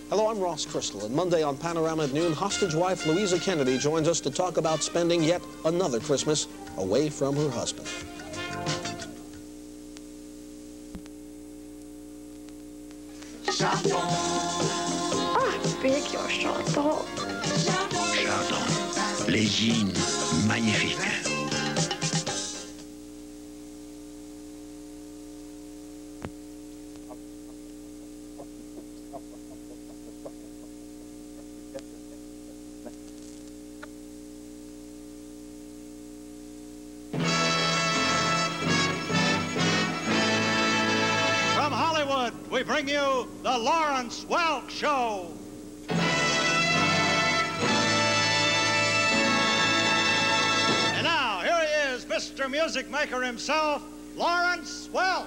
Hello, I'm Ross Crystal, and Monday on Panorama at noon, hostage wife Louisa Kennedy joins us to talk about spending yet another Christmas away from her husband. Beg your Chardon. Chardon, les jeans magnifiques. From Hollywood, we bring you the Lawrence Welk Show. And now, here he is, Mr. Music Maker himself, Lawrence Welk.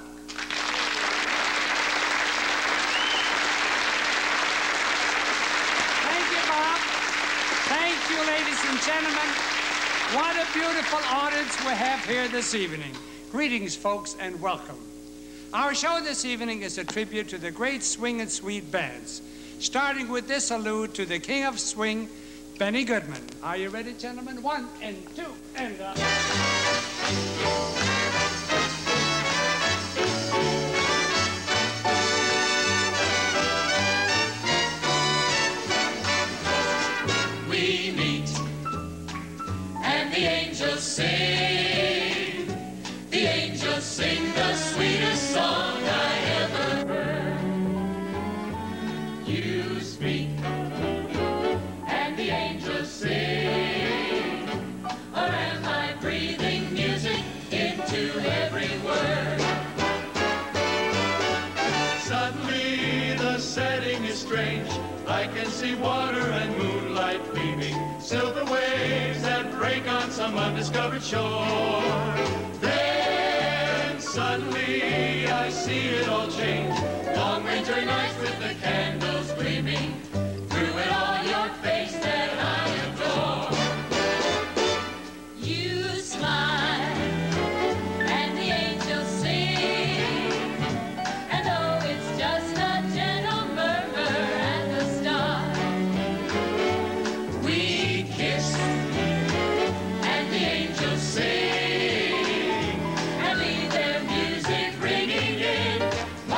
Thank you, Bob. Thank you, ladies and gentlemen. What a beautiful audience we have here this evening. Greetings, folks, and welcome. Our show this evening is a tribute to the great swing and sweet bands, starting with this allude to the king of swing, Benny Goodman. Are you ready, gentlemen? 1 and 2 and... We meet, and the angels sing. The angels sing the sweetest song I ever heard. You speak, and the angels sing. Or am I breathing music into every word? Suddenly the setting is strange. I can see water and moonlight beaming, silver waves that break on some undiscovered shore. Then suddenly I see it all change. Long winter nights with the candles gleaming, through it all your face that I adore. You smile, and the angels sing, and though it's just a gentle murmur at the start, we kiss, and the angels sing, and leave their music ringing in my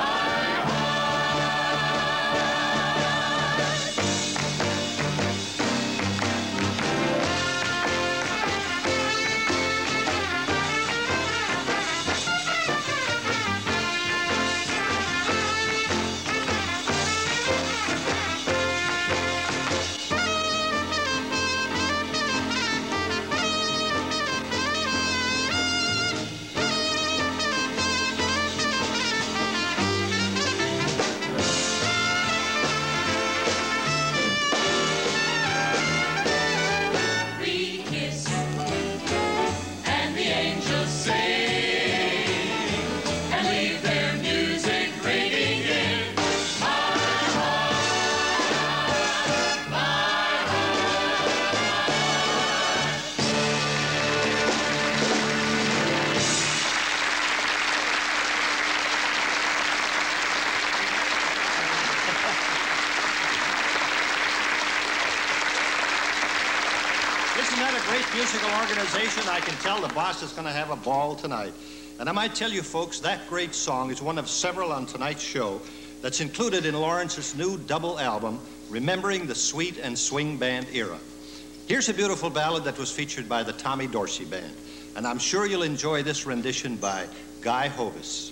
we kiss, and the angels sing, and leave their music ringing in my heart, my heart. Isn't that a great musical organization? I can tell the boss is going to have a ball tonight. And I might tell you, folks, that great song is one of several on tonight's show that's included in Lawrence's new double album, Remembering the Sweet and Swing Band Era. Here's a beautiful ballad that was featured by the Tommy Dorsey Band. And I'm sure you'll enjoy this rendition by Guy Hovis.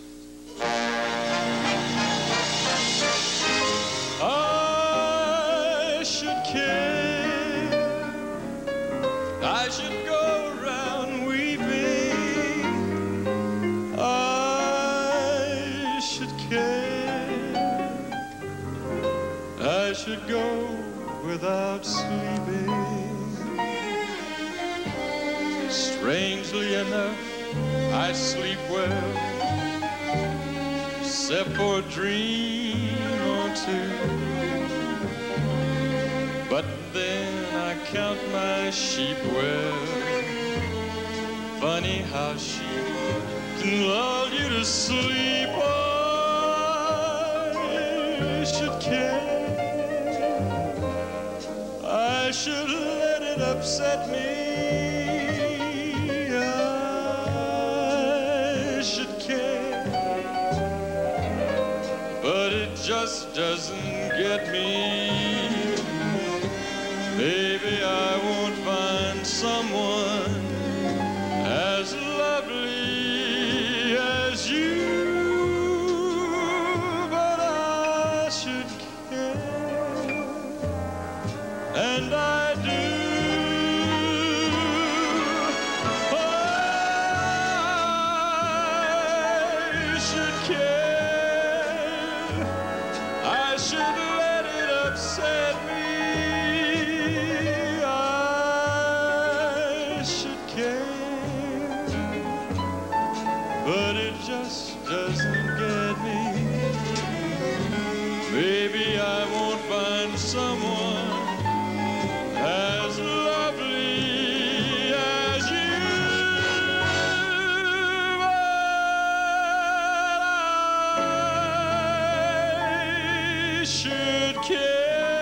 I should care, I should go around weeping, I should care, I should go without sleeping. Strangely enough, I sleep well, except for a dream or two. But then I count my sheep well. Funny how sheep can lull you to sleep. I should care, upset me, I should care, but it just doesn't get me. Maybe I won't find someone as lovely as you, but I should care, and I do. I should care. I should let it upset me. I should care, but it just doesn't get me. Maybe I won't find someone as lovely as you, but I should care.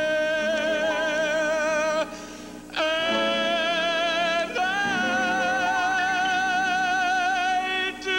And I do.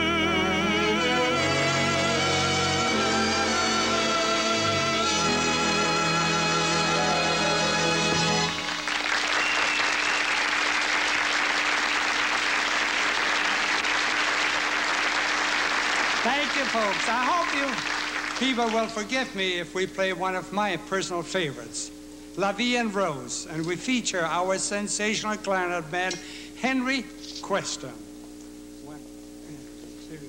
Thank you, folks. I hope you people will forgive me if we play one of my personal favorites, La Vie en Rose, and we feature our sensational clarinet man, Henry Cuesta. One, two.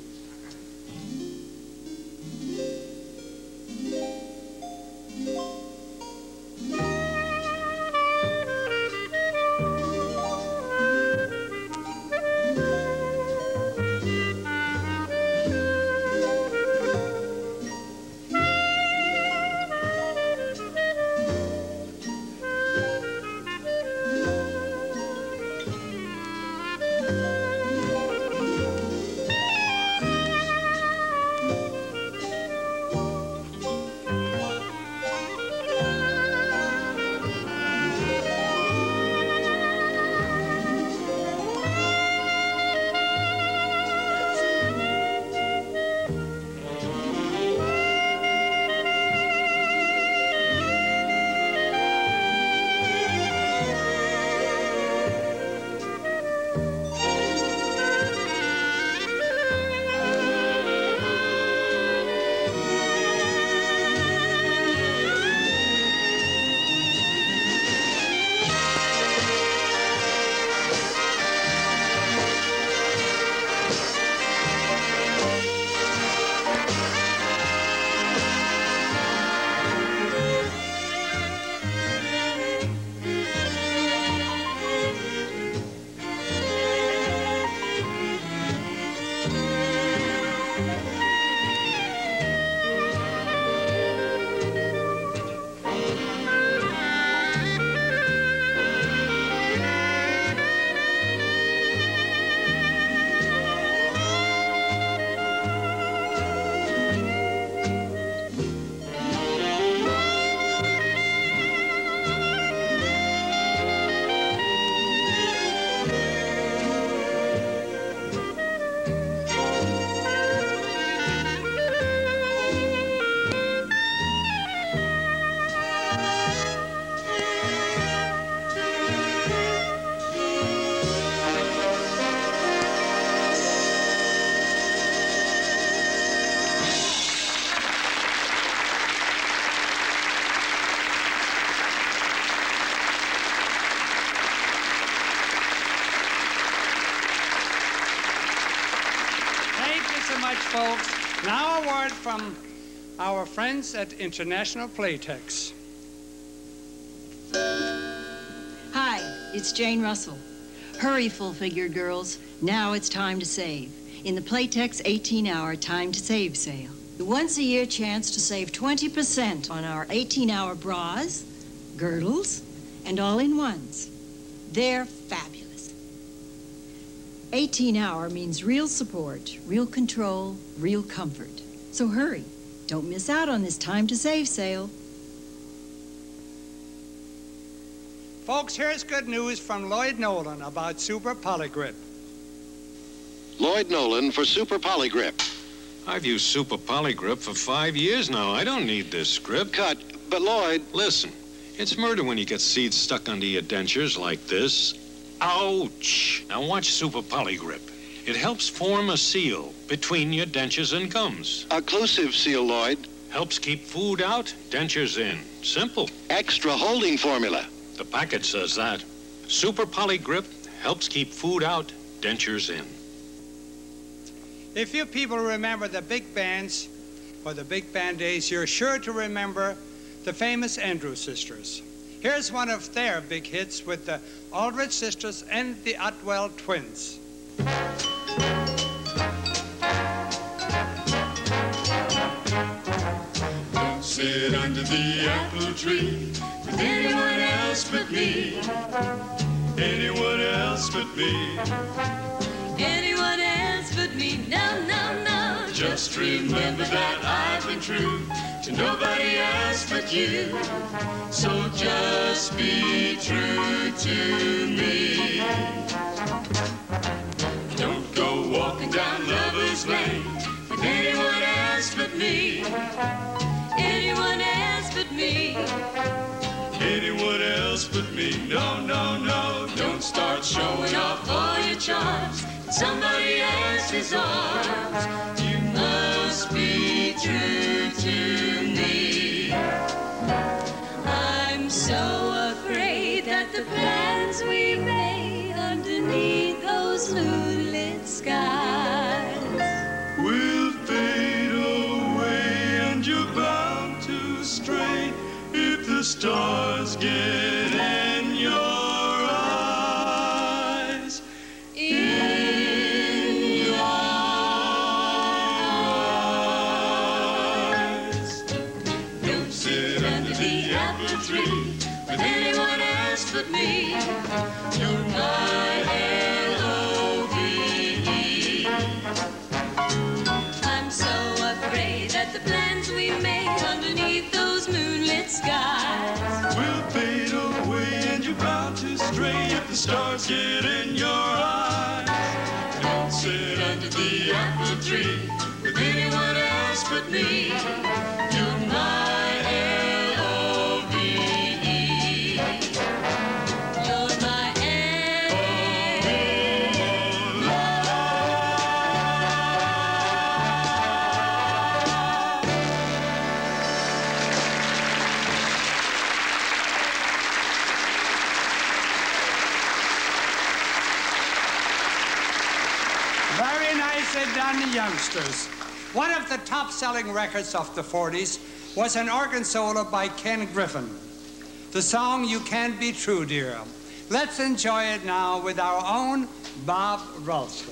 Folks, now a word from our friends at International Playtex. Hi, it's Jane Russell. Hurry, full-figured girls. Now it's time to save. In the Playtex 18-hour Time to Save sale. The once-a-year chance to save 20% on our 18-hour bras, girdles, and all-in-ones. They're fabulous. 18-hour means real support, real control, real comfort. So hurry. Don't miss out on this Time to Save sale. Folks, here's good news from Lloyd Nolan about Super Polygrip. Lloyd Nolan for Super Polygrip. I've used Super Polygrip for 5 years now. I don't need this script. Cut. But Lloyd... Listen, it's murder when you get seeds stuck under your dentures like this. Ouch! Now watch Super Polygrip. It helps form a seal between your dentures and gums. Occlusive seal, Lloyd. Helps keep food out, dentures in. Simple. Extra holding formula. The package says that. Super Polygrip helps keep food out, dentures in. If you people remember the big bands or the big band days, you're sure to remember the famous Andrews Sisters. Here's one of their big hits with the Aldrich Sisters and the Otwell Twins. Don't sit under the apple tree with anyone else but me. Anyone else but me. Anyone else but me. No, no, no. Just remember that I've been true to nobody else but you. So just be true to me. Don't go walking down Lover's Lane with anyone else but me. Anyone else but me. Anyone else but me. No, no, no. Don't start showing off all your charms in somebody else's arms. You must be true to me. I'm so afraid that the plans we made underneath those moonlit skies Will fade away and you're bound to stray if the stars get in your eyes. in your eyes. Don't sit under the apple tree with anyone else but me. You're my L-O-V-E. I'm so afraid that the plans we made underneath those moonlit skies Will fade away and you're bound to stray if the stars get in your eyes. Don't sit under the apple tree with anyone else but me. You're my L-O-V-E. You're my Very nicely done, youngsters. One of the top-selling records of the 40s was an organ solo by Ken Griffin. The song, You Can't Be True, Dear. Let's enjoy it now with our own Bob Ralston.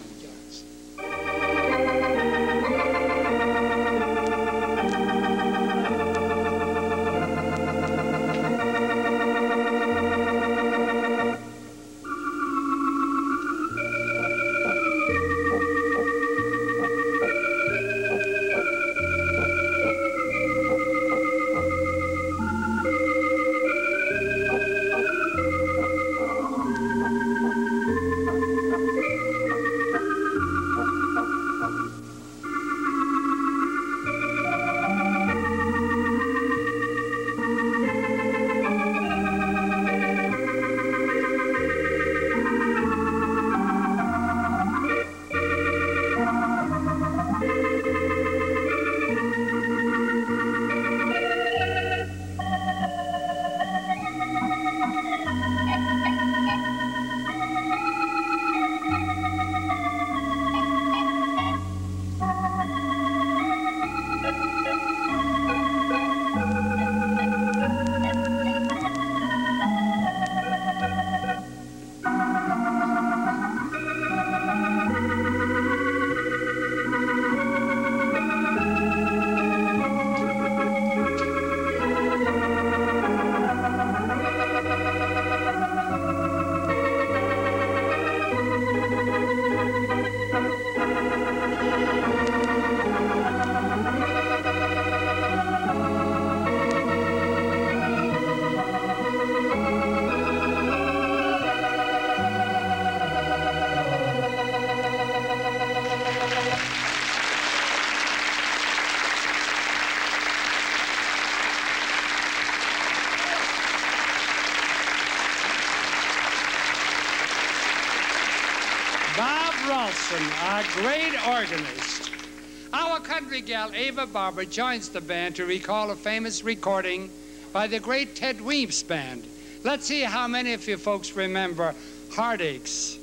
Wilson, a great organist. Our country gal, Ava Barber, joins the band to recall a famous recording by the great Ted Weems Band. Let's see how many of you folks remember Heartaches.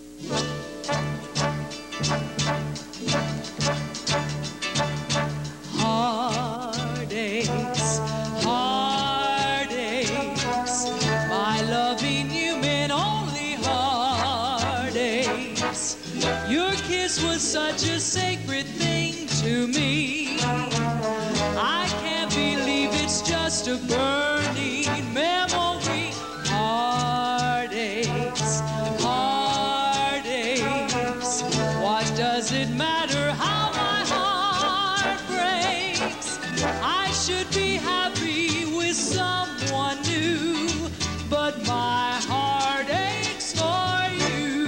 Heartaches, heartaches, my loving you meant only heartaches. Your kiss was such a sacred thing to me. I can't believe it's just a burning memory. Heartaches, heartaches, what does it matter how my heart breaks? I should be happy with someone new, but my heart aches for you.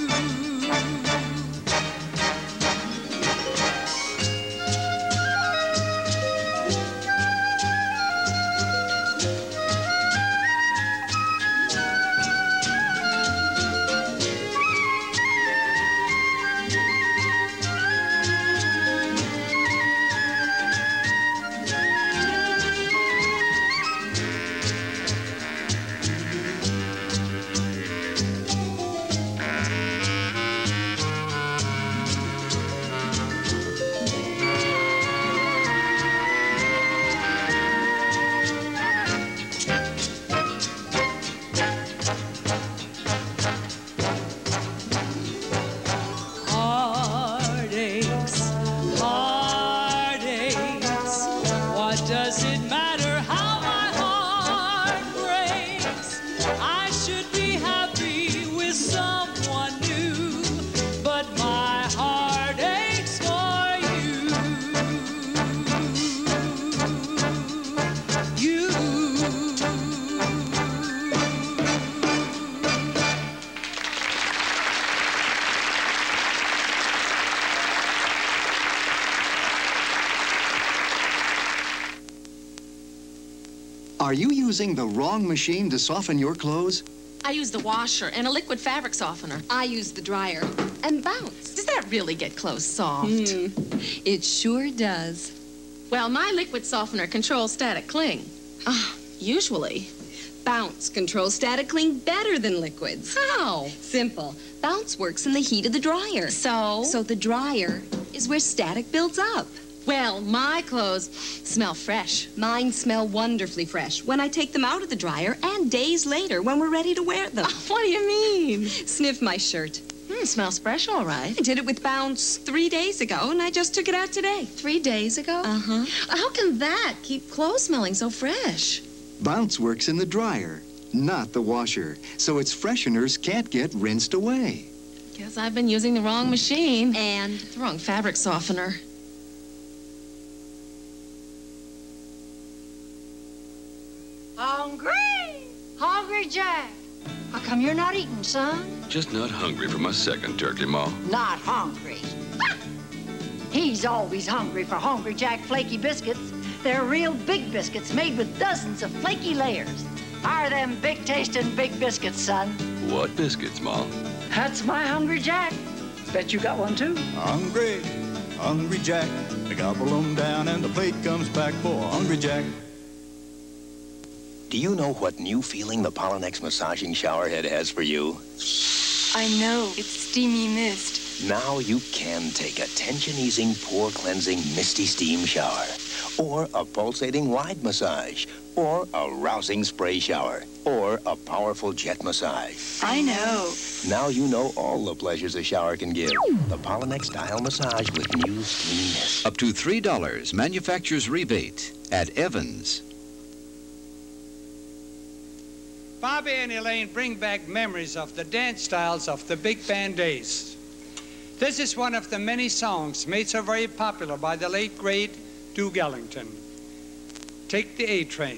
Heartaches, heartaches, what does it matter how my heart breaks? I should be happy with someone new, but my heart aches for you. You. Are you using the wrong machine to soften your clothes? I use the washer and a liquid fabric softener. I use the dryer and bounce. Does that really get clothes soft? It sure does. Well, my liquid softener controls static cling. Usually. Bounce controls static cling better than liquids. How? Simple. Bounce works in the heat of the dryer. So? So the dryer is where static builds up. Well, my clothes smell fresh. Mine smell wonderfully fresh when I take them out of the dryer and days later when we're ready to wear them. What do you mean? Sniff my shirt. Smells fresh, all right. I did it with Bounce 3 days ago, and I just took it out today. 3 days ago? Uh-huh. How can that keep clothes smelling so fresh? Bounce works in the dryer, not the washer, so its fresheners can't get rinsed away. Guess I've been using the wrong machine. And the wrong fabric softener. Hungry! Hungry Jack! How come you're not eating, son? Just not hungry for my second turkey, Ma. Not hungry. He's always hungry for Hungry Jack flaky biscuits. They're real big biscuits made with dozens of flaky layers. Are them big-tasting big biscuits, son? What biscuits, Ma? That's my Hungry Jack. Bet you got one, too. Hungry, Hungry Jack. They gobble them down and the plate comes back for Hungry Jack. Do you know what new feeling the Pollenex massaging shower head has for you? I know. It's steamy mist. Now you can take a tension-easing, pore-cleansing, misty steam shower, or a pulsating wide massage, or a rousing spray shower, or a powerful jet massage. I know. Now you know all the pleasures a shower can give. The Pollenex Dial Massage with new steamy mist. Up to $3 manufacturer's rebate at Evans. Bobby and Elaine bring back memories of the dance styles of the big band days. This is one of the many songs made so very popular by the late, great Duke Ellington. Take the A-Train.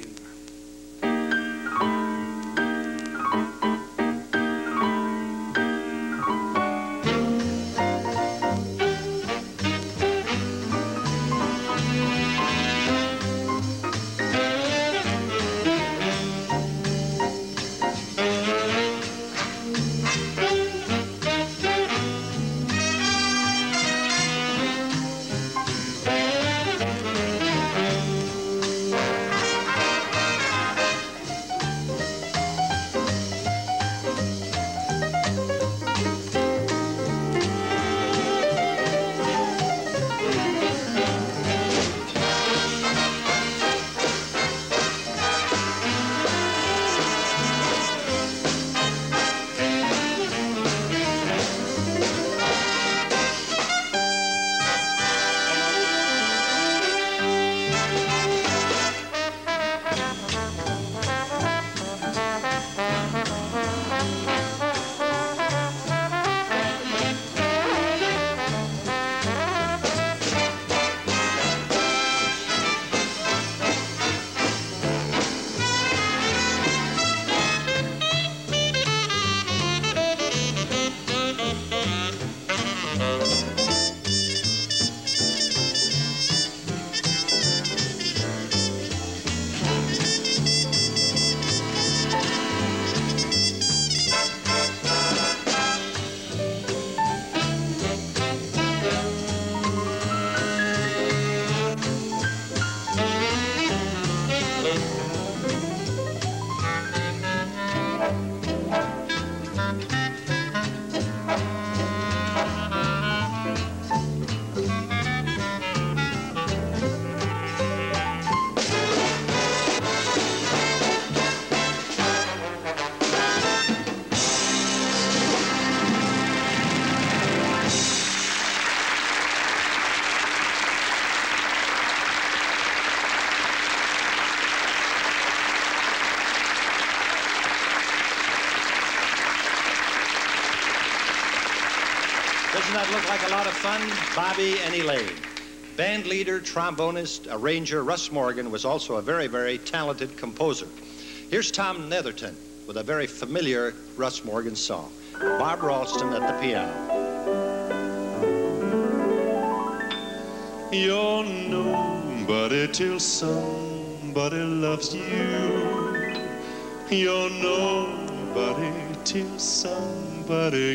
Doesn't that look like a lot of fun? Bobby and Elaine. Band leader, trombonist, arranger Russ Morgan was also a very, very talented composer. Here's Tom Netherton with a very familiar Russ Morgan song. Bob Ralston at the piano. You're nobody till somebody loves you. You're nobody till somebody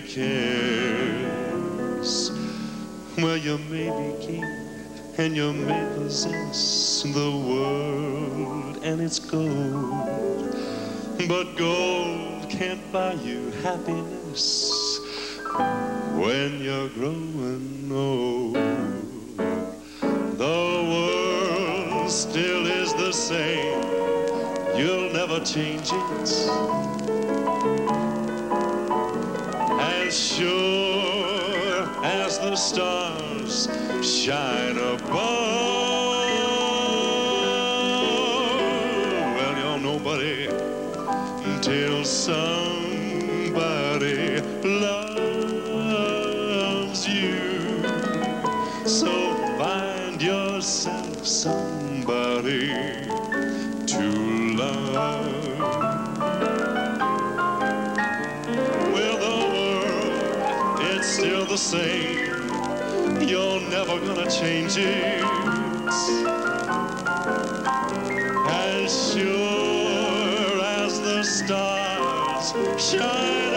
cares. Well, you may be king and you may possess the world and its gold, but gold can't buy you happiness when you're growing old. The world still is the same. You'll never change it. As sure as the stars shine above. Well, you're nobody until somebody loves you. So find yourself somebody to love. Well, the world, it's still the same. You're never gonna change it. As sure as the stars shine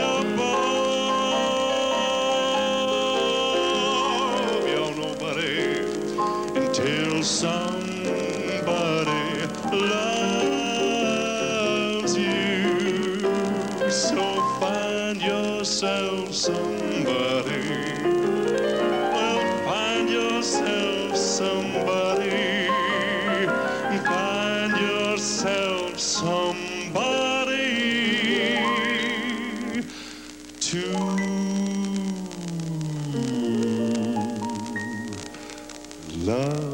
above, you're nobody until somebody loves you. So find yourself somebody. Find yourself somebody. Find yourself somebody to love.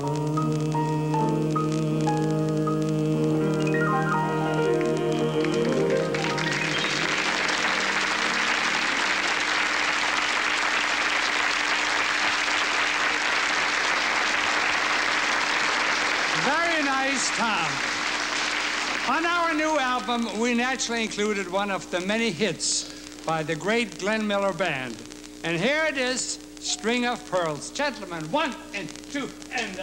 Very nice, Tom. On our new album, we naturally included one of the many hits by the great Glenn Miller Band. And here it is, String of Pearls. Gentlemen, 1 and 2 and...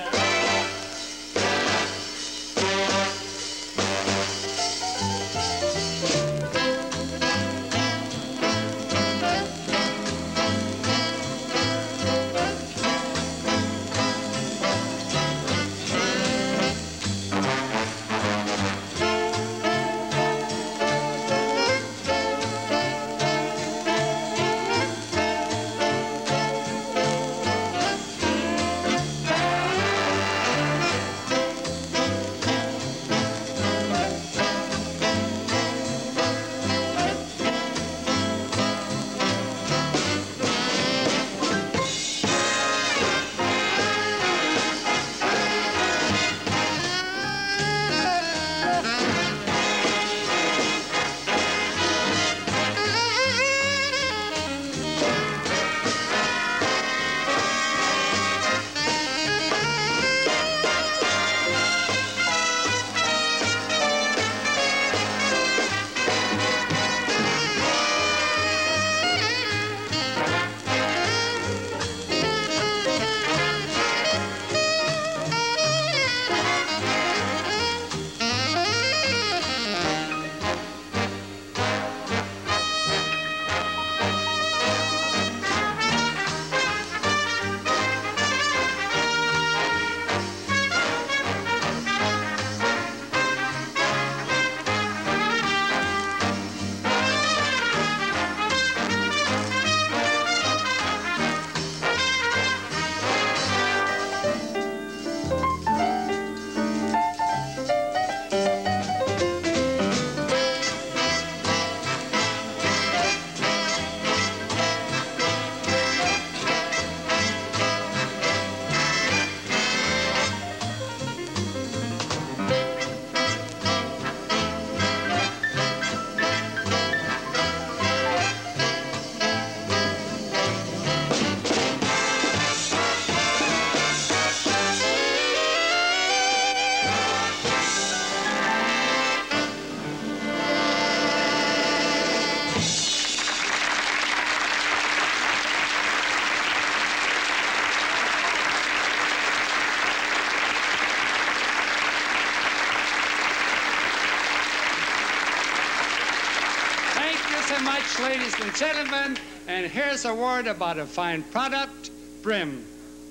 so much, ladies and gentlemen. And here's a word about a fine product, Brim.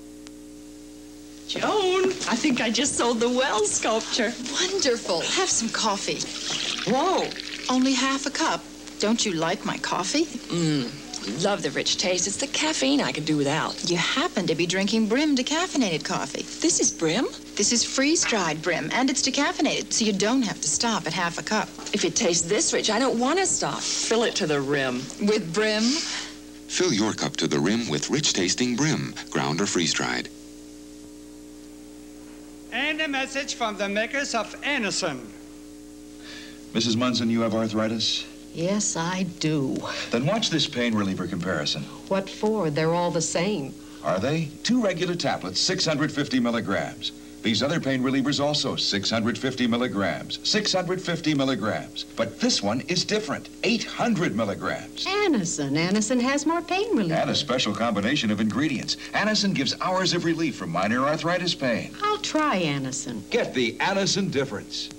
Joan, I think I just sold the well sculpture. Wonderful. Have some coffee. Whoa, only half a cup. Don't you like my coffee? Love the rich taste. It's the caffeine I could do without. You happen to be drinking Brim decaffeinated coffee. This is Brim? This is freeze-dried Brim, and it's decaffeinated, so you don't have to stop at half a cup. If it tastes this rich, I don't want to stop. Fill it to the rim. With Brim? Fill your cup to the rim with rich-tasting Brim, ground or freeze-dried. And a message from the makers of Anderson. Mrs. Munson, you have arthritis? Yes, I do. Then watch this pain reliever comparison. What for? They're all the same. Are they? 2 regular tablets, 650 milligrams. These other pain relievers also 650 milligrams. 650 milligrams. But this one is different. 800 milligrams. Anacin has more pain relief. And a special combination of ingredients. Anacin gives hours of relief from minor arthritis pain. I'll try Anacin. Get the Anacin difference.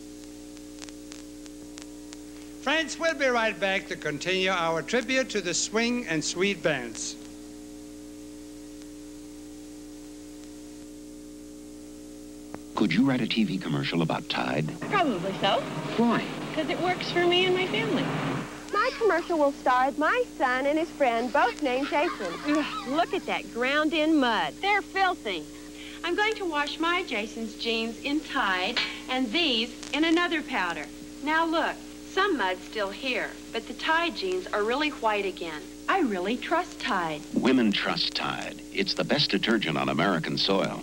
Friends, we'll be right back to continue our tribute to the swing and sweet bands. Could you write a TV commercial about Tide? Probably so. Why? Because it works for me and my family. My commercial will star my son and his friend, both named Jason. Look at that ground-in mud. They're filthy. I'm going to wash my Jason's jeans in Tide and these in another powder. Now look, some mud's still here, but the Tide jeans are really white again. I really trust Tide. Women trust Tide. It's the best detergent on American soil.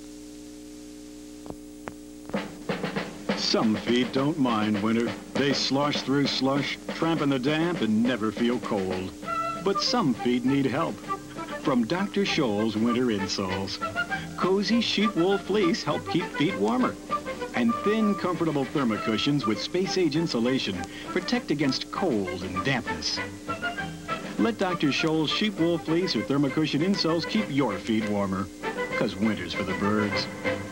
Some feet don't mind winter. They slosh through slush, tramp in the damp, and never feel cold. But some feet need help. From Dr. Scholl's winter insoles. Cozy sheep wool fleece help keep feet warmer. And thin, comfortable thermocushions with space-age insulation protect against cold and dampness. Let Dr. Scholl's sheep wool fleece or thermocushion insoles keep your feet warmer. 'Cause winter's for the birds.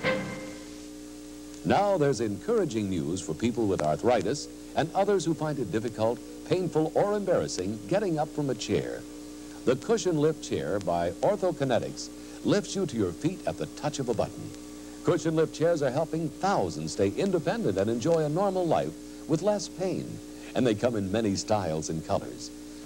Now there's encouraging news for people with arthritis and others who find it difficult, painful, or embarrassing getting up from a chair. The Cushion Lift Chair by OrthoKinetics lifts you to your feet at the touch of a button. Cushion Lift Chairs are helping thousands stay independent and enjoy a normal life with less pain. And they come in many styles and colors.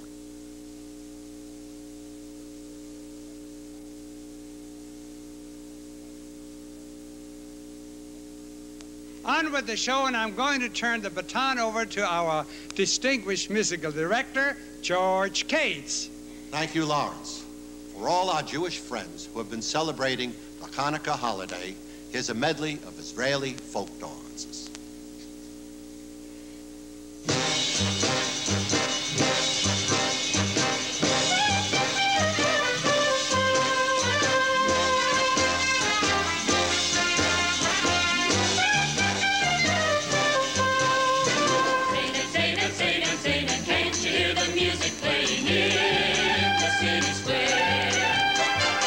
On with the show, and I'm going to turn the baton over to our distinguished musical director, George Cates. Thank you, Lawrence. For all our Jewish friends who have been celebrating the Hanukkah holiday, here's a medley of Israeli folk dances.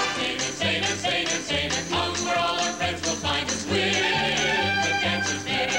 Come where all our friends will find us with the dancers there.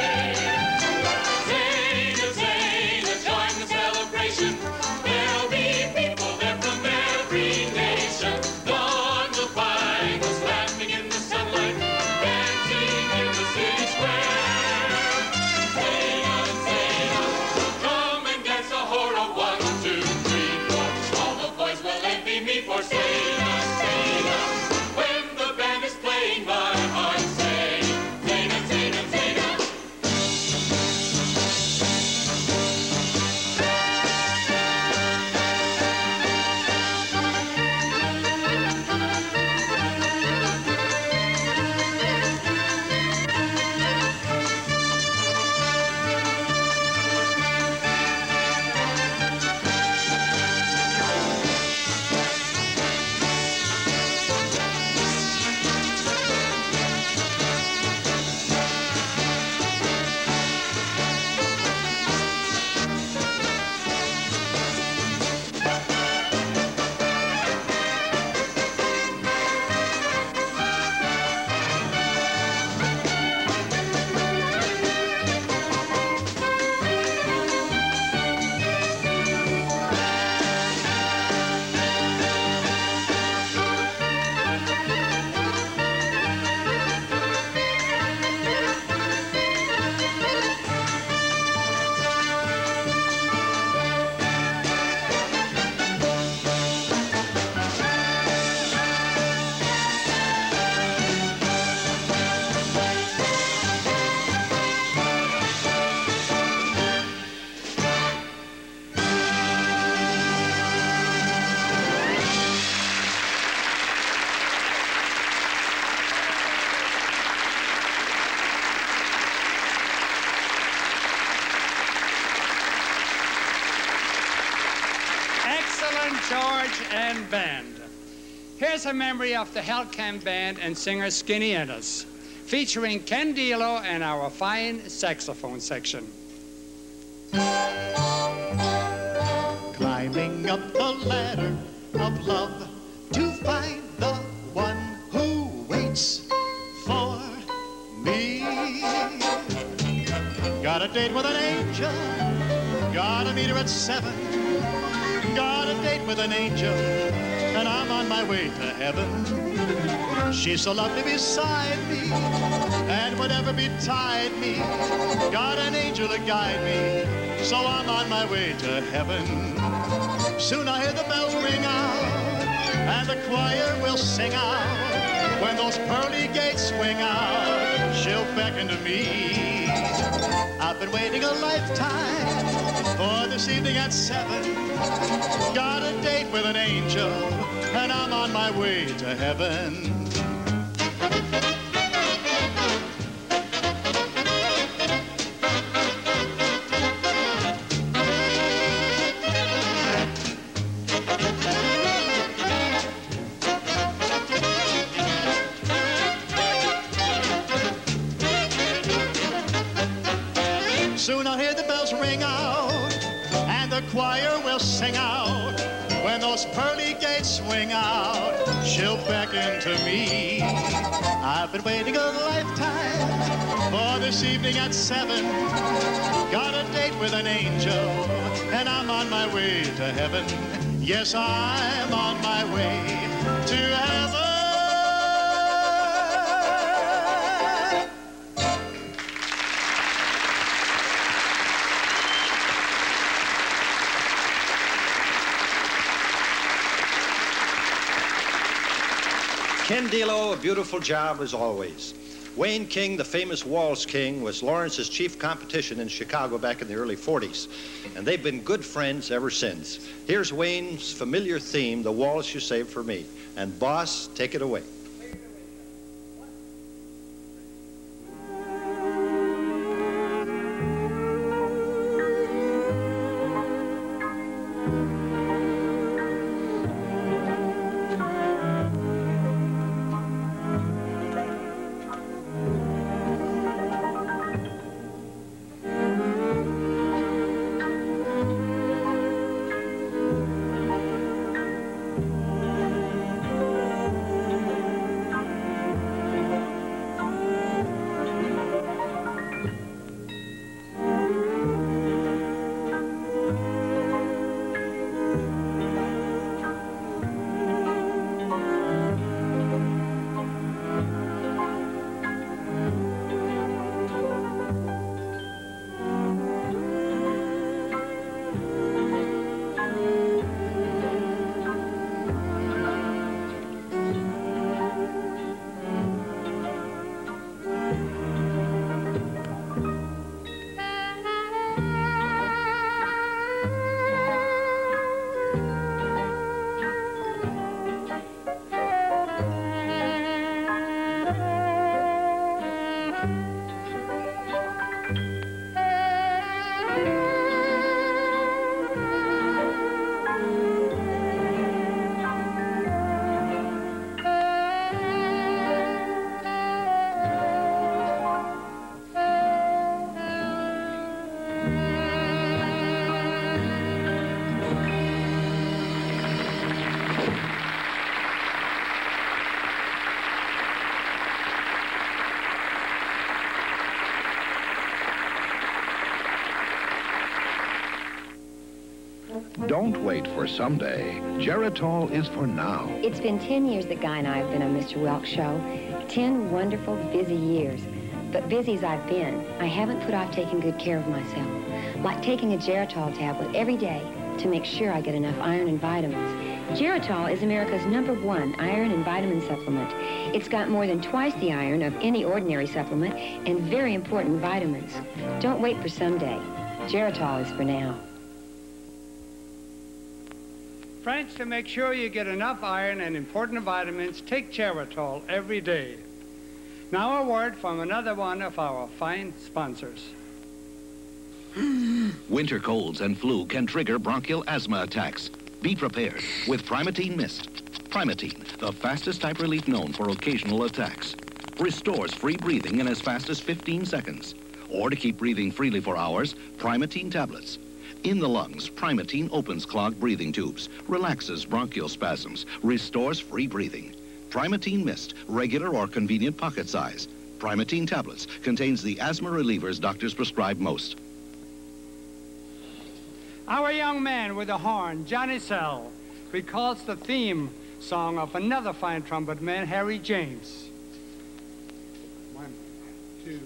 Reverend George and Band. Here's a memory of the Hellcamp Band and singer Skinny Ennis, featuring Ken Dilo and our fine saxophone section. Climbing up the ladder of love to find the one who waits for me. Got a date with an angel, gotta meet her at 7. Got a date with an angel, and I'm on my way to heaven. She's so lovely beside me, and whatever betide me, got an angel to guide me, so I'm on my way to heaven. Soon I hear the bells ring out, and the choir will sing out. When those pearly gates swing out, she'll beckon to me. I've been waiting a lifetime for this evening at 7. Got a date with an angel, and I'm on my way to heaven. Soon I'll hear the bells ring out, and the choir will sing out. When those pearly gates swing out, she'll beckon to me. I've been waiting a lifetime for this evening at 7. Got a date with an angel, and I'm on my way to heaven. Yes, I'm on my way to heaven. Ken Dilo, a beautiful job as always. Wayne King, the famous waltz king, was Lawrence's chief competition in Chicago back in the early 40s, and they've been good friends ever since. Here's Wayne's familiar theme, The Waltz You Saved for Me. And boss, take it away. Don't wait for someday. Geritol is for now. It's been 10 years that Guy and I have been on Mr. Welk's show. 10 wonderful, busy years. But busy as I've been, I haven't put off taking good care of myself. Like taking a Geritol tablet every day to make sure I get enough iron and vitamins. Geritol is America's #1 iron and vitamin supplement. It's got more than twice the iron of any ordinary supplement and very important vitamins. Don't wait for someday. Geritol is for now. Friends, to make sure you get enough iron and important vitamins, take Geritol every day. Now a word from another one of our fine sponsors. Winter colds and flu can trigger bronchial asthma attacks. Be prepared with Primatene Mist. Primatene, the fastest type relief known for occasional attacks. Restores free breathing in as fast as 15 seconds. Or to keep breathing freely for hours, Primatene tablets. In the lungs, Primatene opens clogged breathing tubes, relaxes bronchial spasms, restores free breathing. Primatene Mist, regular or convenient pocket size. Primatene tablets contains the asthma relievers doctors prescribe most. Our young man with the horn, Johnny Sell, recalls the theme song of another fine trumpet man, Harry James. 1, 2,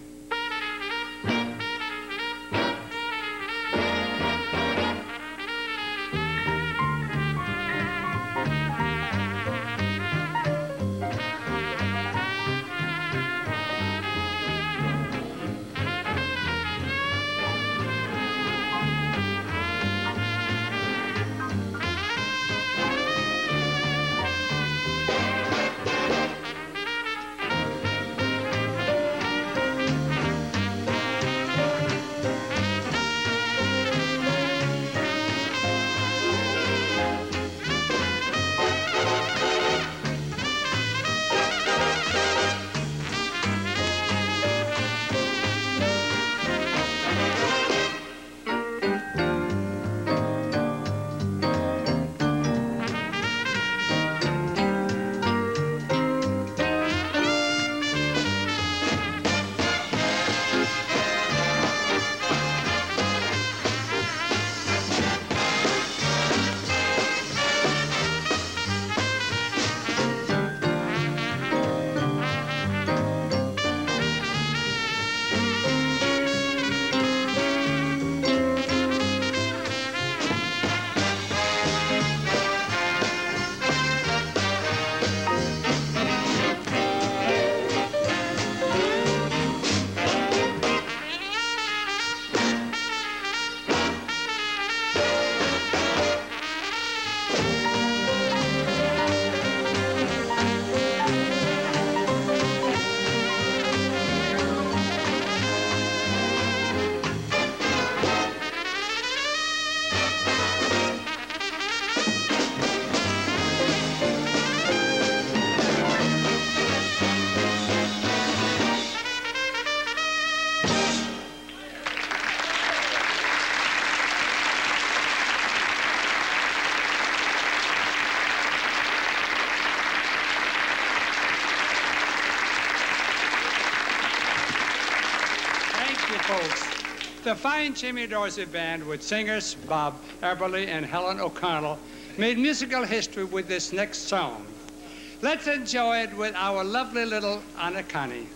the fine Jimmy Dorsey Band with singers Bob Eberly and Helen O'Connell made musical history with this next song. Let's enjoy it with our lovely little Anna Connie.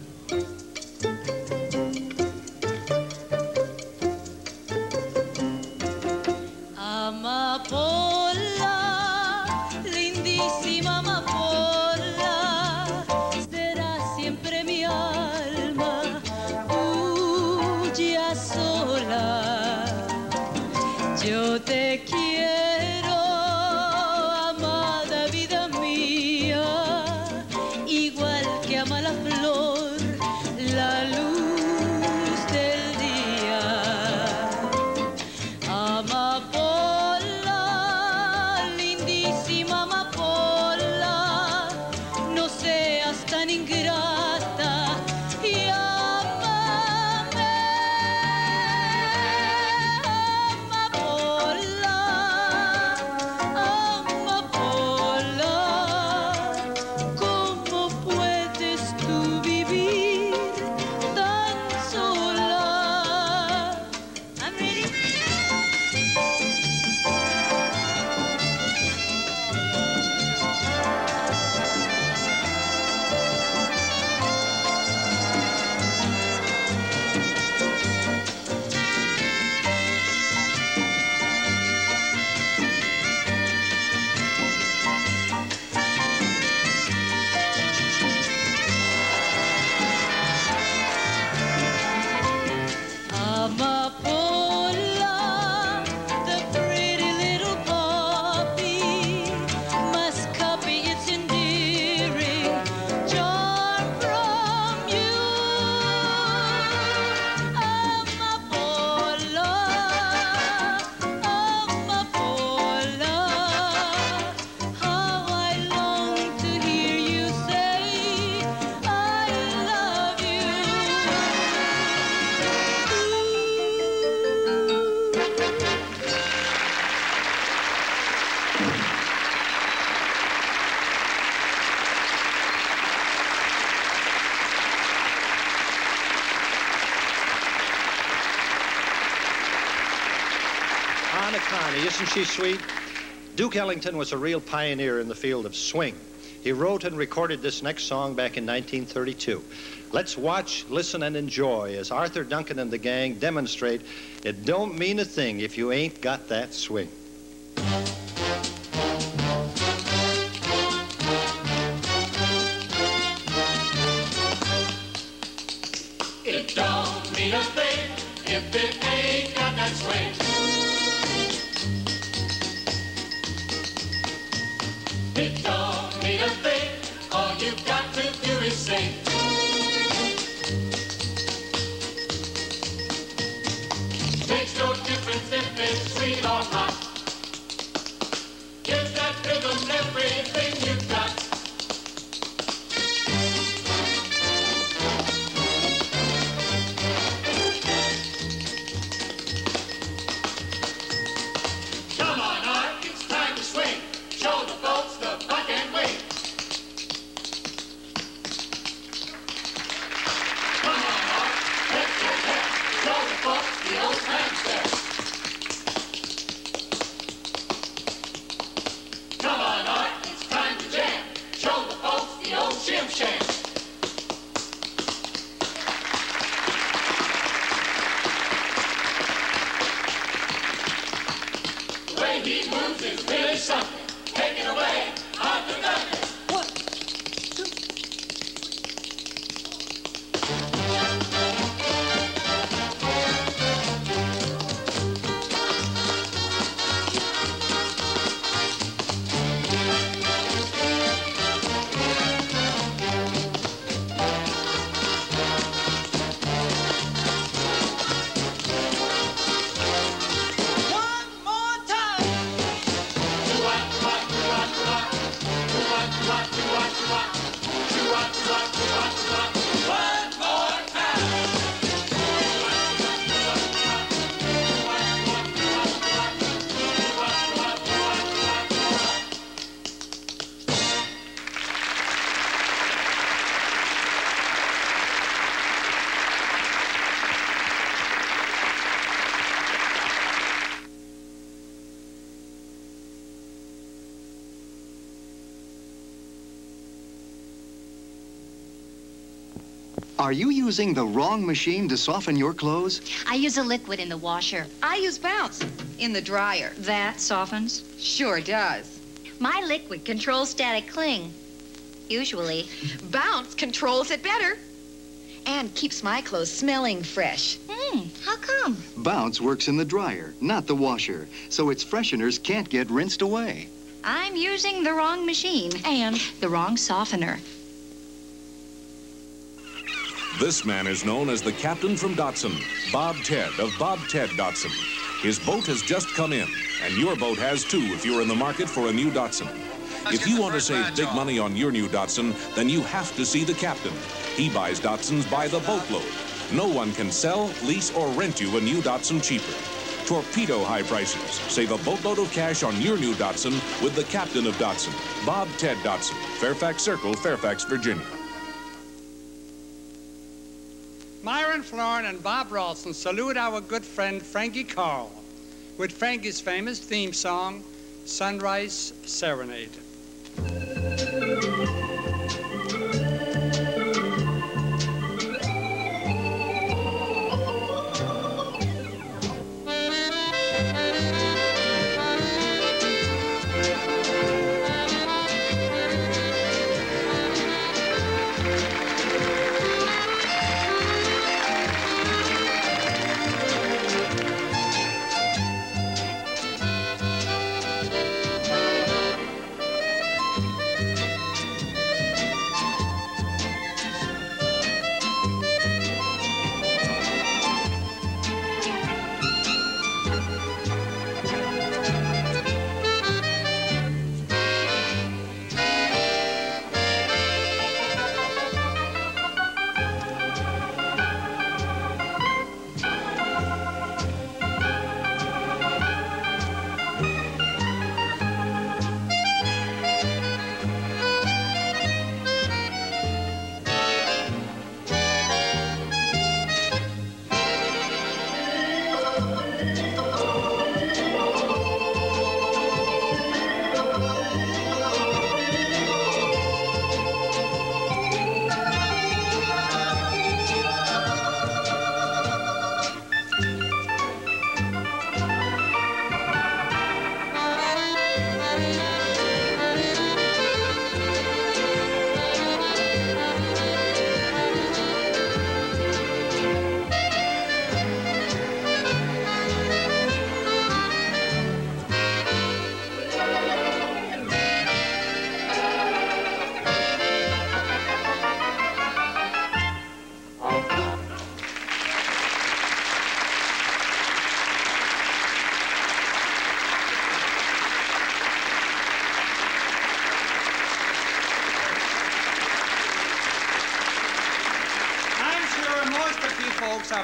Amapola, lindísima amapola, será siempre mi alma, tuya sola. Yo te quiero, amada vida mía, igual que ama la flor, la luz del día. Amapola, lindísima amapola, no seas tan ingrata y amame. Amapola, Donna Connie, isn't she sweet? Duke Ellington was a real pioneer in the field of swing. He wrote and recorded this next song back in 1932. Let's watch, listen, and enjoy as Arthur Duncan and the gang demonstrate it don't mean a thing if you ain't got that swing. It don't mean a thing if it ain't got that swing. It don't mean a thing, all you've got to do is sing. Makes no difference if it's sweet or hot. Give that rhythm everything you've got. Come on, Art, it's time to swing. Show the folks the buck and wing. Come on, Art, let's get there. Show the folks the old handstand. Come on, Art, it's time to jam. Show the folks the old shim sham. The way he moves is really something. Take it away, Arthur Duncan. Are you using the wrong machine to soften your clothes? I use a liquid in the washer. I use Bounce in the dryer. That softens? Sure does. My liquid controls static cling. Usually. Bounce controls it better. And keeps my clothes smelling fresh. How come? Bounce works in the dryer, not the washer, so its fresheners can't get rinsed away. I'm using the wrong machine. And the wrong softener. This man is known as the captain from Datsun, Bob Ted of Bob Ted Datsun. His boat has just come in, and your boat has too if you're in the market for a new Datsun. If you want to save big money on your new Datsun, then you have to see the captain. He buys Datsuns by the boatload. No one can sell, lease, or rent you a new Datsun cheaper. Torpedo high prices. Save a boatload of cash on your new Datsun with the captain of Datsun, Bob Ted Datsun, Fairfax Circle, Fairfax, Virginia. Myron Florin and Bob Ralston salute our good friend Frankie Carl with Frankie's famous theme song, Sunrise Serenade.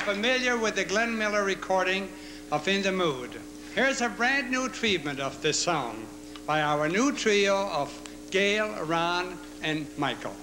familiar with the Glenn Miller recording of In the Mood. Here's a brand new treatment of this song by our new trio of Gail, Ron, and Michael.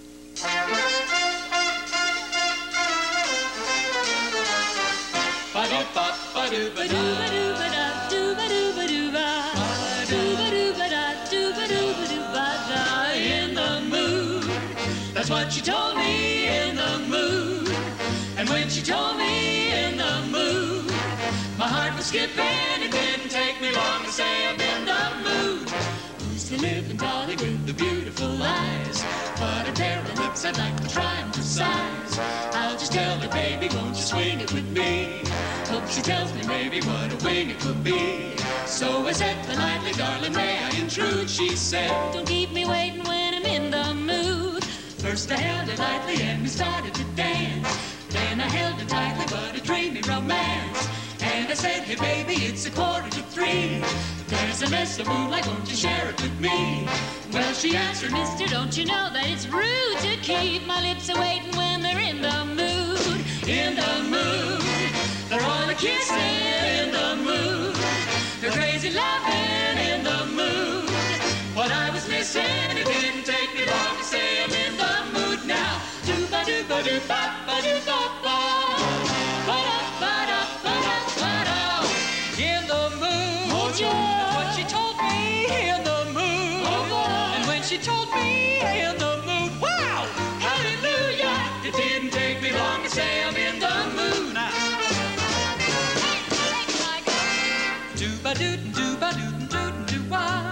In the mood, that's what she told me, in the mood. And when she told me in the mood, my heart was skipping. It didn't take me long to say I'm in the mood. Who's to live in Dolly with the beautiful eyes? What a pair of lips, I'd like to try them for size. I'll just tell her, baby, won't you swing it with me? Hope she tells me maybe what a wing it could be. So I said politely, darling, may I intrude? She said, don't keep me waiting when I'm in the mood. First I held her lightly and we started to dance. Then I held her tightly, but a dreamy romance. And I said, hey baby, it's 2:45. There's a mess of moonlight, won't you share it with me? Well, she answered, mister, don't you know that it's rude to keep my lips a-waiting when they're in the mood? In the mood, they're all a-kissing in the mood. They're crazy loving in the mood. What I was missing, it didn't take me long to say I'm in the mood now. Do-ba-do-ba-do-ba-ba-do-ba-ba. Ba-da-ba-da-ba-da-ba-da. In the mood, oh, yeah. That's what she told me, in the mood. Oh, and when she told me in the mood, wow, hallelujah, it didn't take me long to say I'm in the mood now. Do-ba-do-do-ba-do-do-do-wah.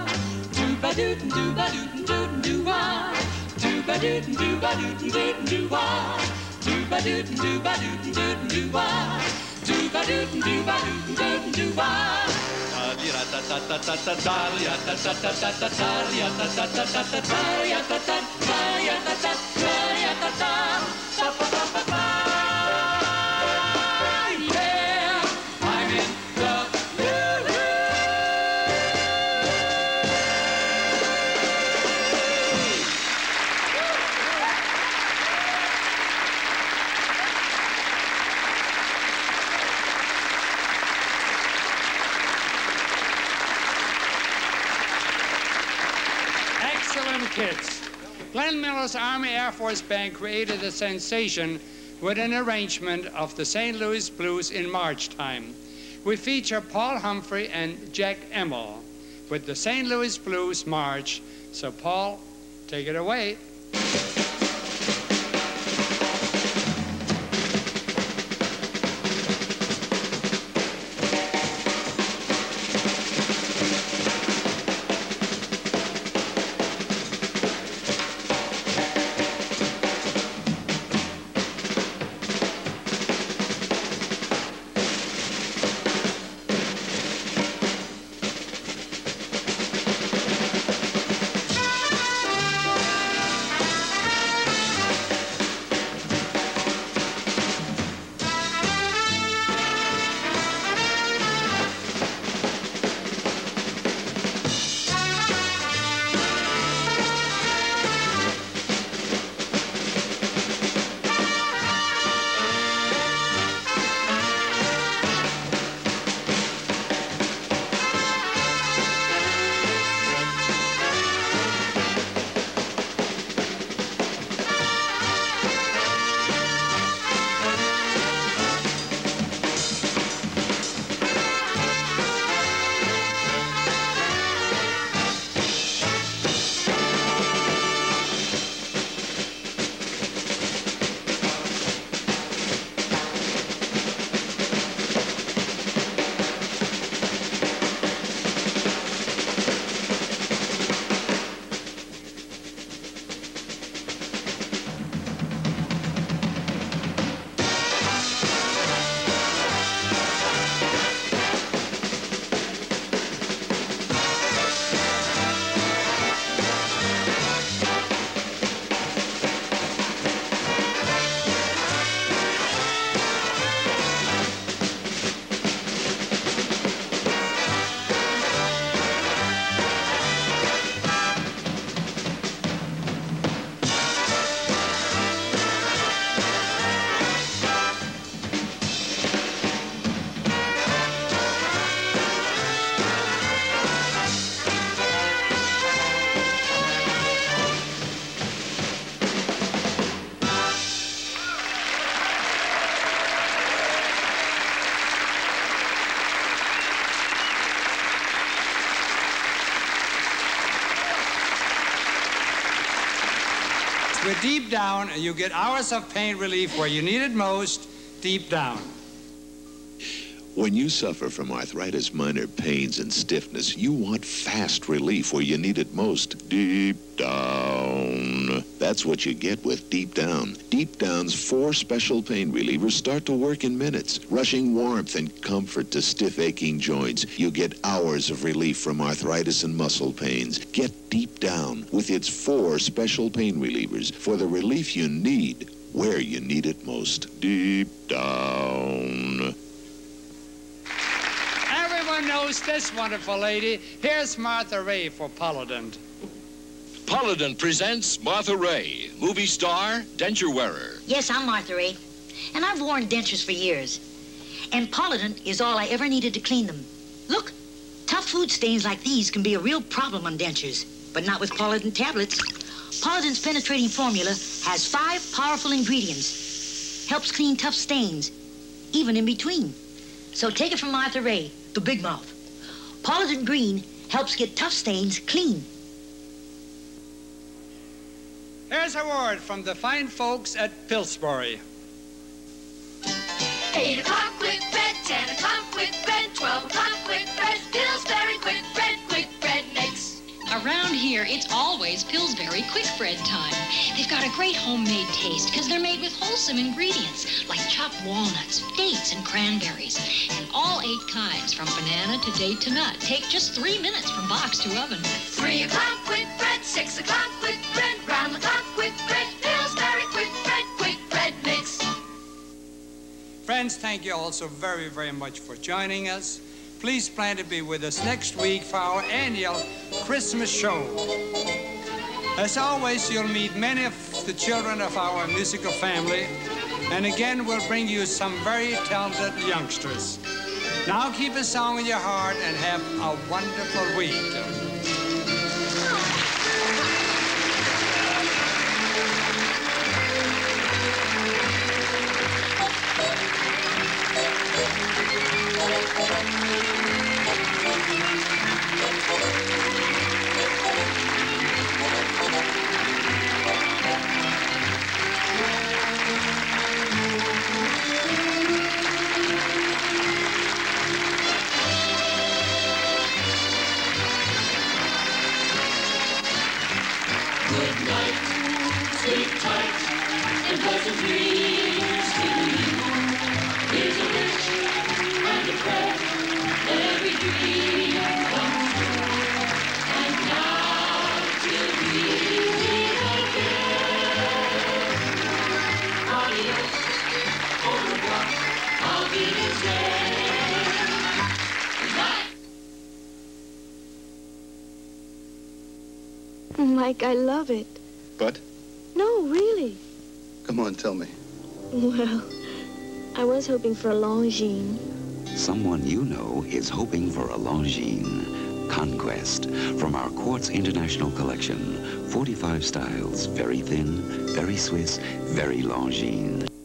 Do-ba-do-do-ba-do-do-do-wah. Do-ba-do-do-ba-do-do-do-wah. Do-ba-do-do-ba-do-do-do-wah. Do-ba-do-do-ba-do-do-do-wah. Kids. Glenn Miller's Army Air Force Band created a sensation with an arrangement of the St. Louis Blues in March time. We feature Paul Humphrey and Jack Emmel with the St. Louis Blues March. So Paul, take it away. with Deep Down, and you get hours of pain relief where you need it most, deep down. When you suffer from arthritis, minor pains, and stiffness, you want fast relief where you need it most. Deep down. That's what you get with Deep Down. Deep Down's 4 special pain relievers start to work in minutes, rushing warmth and comfort to stiff, aching joints. You get hours of relief from arthritis and muscle pains. Get Deep Down with its 4 special pain relievers for the relief you need where you need it most. Deep Down. Everyone knows this wonderful lady. Here's Martha Ray for Polydent. Polydent presents Martha Ray, movie star, denture wearer. Yes, I'm Martha Ray, and I've worn dentures for years. And Polydent is all I ever needed to clean them. Look, tough food stains like these can be a real problem on dentures, but not with Polydent tablets. Polydent's penetrating formula has 5 powerful ingredients. Helps clean tough stains, even in between. So take it from Martha Ray, the big mouth. Polydent Green helps get tough stains clean. Here's a word from the fine folks at Pillsbury. 8 o'clock quick bread, 10 o'clock quick bread, 12 o'clock quick bread, Pillsbury quick bread mix. Around here, it's always Pillsbury quick bread time. They've got a great homemade taste because they're made with wholesome ingredients like chopped walnuts, dates, and cranberries. And all 8 kinds, from banana to date to nut, take just 3 minutes from box to oven. 3 o'clock quick bread, 6 o'clock quick bread, round the clock quick bread, Pillsbury quick bread mix. Friends, thank you all so very, very much for joining us. Please plan to be with us next week for our annual Christmas show. As always, you'll meet many of the children of our musical family, and again, we'll bring you some very talented youngsters. Now keep a song in your heart and have a wonderful week. Good night, sleep tight, and pleasant dreams to you. Here's a wish and a prayer, every dream comes true. And now till we meet again. Adios, au revoir, auf Wiedersehen. Good night. Mike, I love it. But? No, really. Come on, tell me. Well, I was hoping for a Longines. Someone you know is hoping for a Longines Conquest from our Quartz International Collection. 45 styles, very thin, very Swiss, very Longines.